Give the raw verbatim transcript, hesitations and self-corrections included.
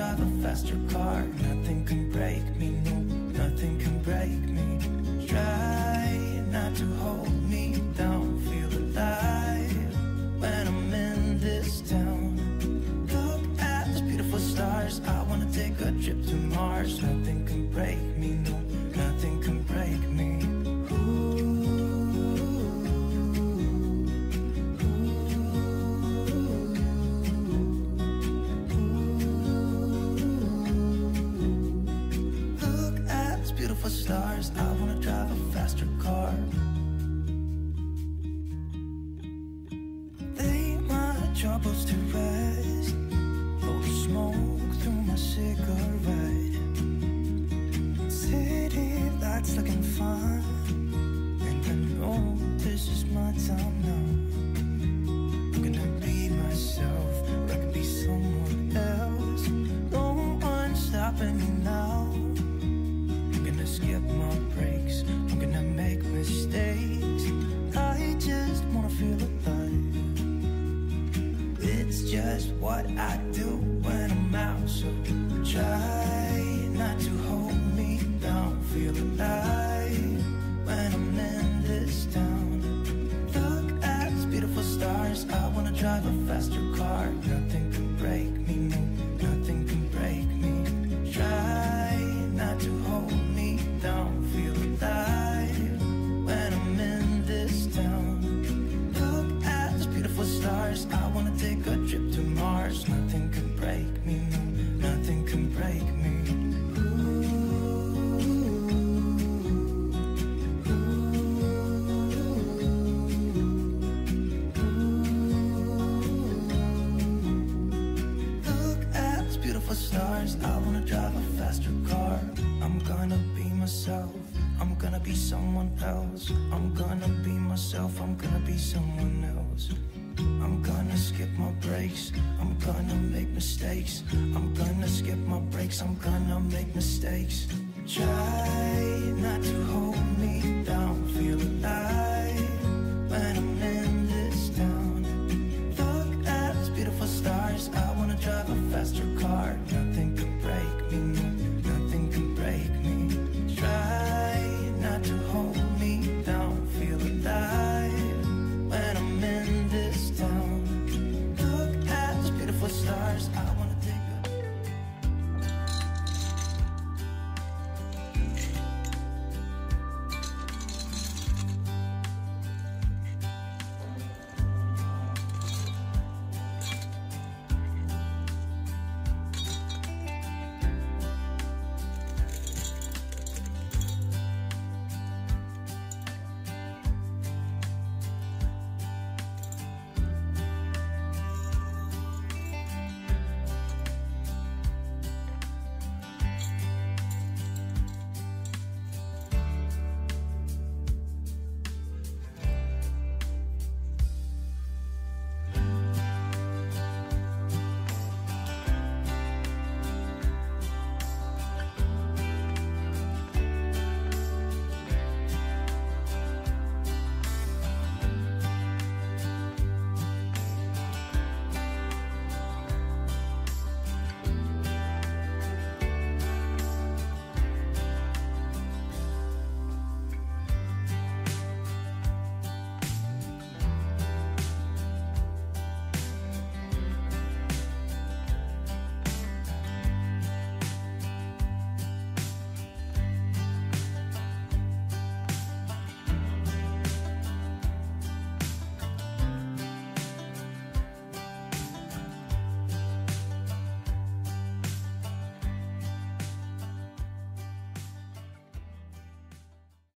drive a faster car. Nothing can break me, no, nothing can break me. Try not to hold me down, feel alive when I'm in this town. Look at those beautiful stars, I wanna take a trip to Mars. Nothing can break me, no, nothing can break me. Stars, I wanna drive a faster car. Lay my troubles to rest, blow the smoke through my cigarette. City lights looking fine, and I know this is my time now. I'm gonna be myself, or I can be someone else. No one's stopping me now. Skip my breaks, I'm gonna make mistakes. I just wanna feel alive. It's just what I do when I'm out, so try not to hold me down. Feel alive when I'm in this town. Look at these beautiful stars, I wanna drive a faster car. Nothing can break me, no, nothing can break me. Try not to hold me down, feel alive when I'm in this town. Look at those beautiful stars, I wanna take a trip to Mars. Nothing can break me, no, nothing can break me. Look at those beautiful stars, I wanna drive a faster car. I'm gonna be myself, I'm gonna be someone else. I'm gonna be myself, I'm gonna be someone else. I'm gonna skip my breaks, I'm gonna make mistakes. I'm gonna skip my breaks, I'm gonna make mistakes. Try not to hold me down, feel alive when I'm in this town. Look at these beautiful stars, I wanna drive a faster car. Nothing can break me, no, nothing can break me. Try not to hold me down, feel alive when I'm in this town. Look at those beautiful stars, I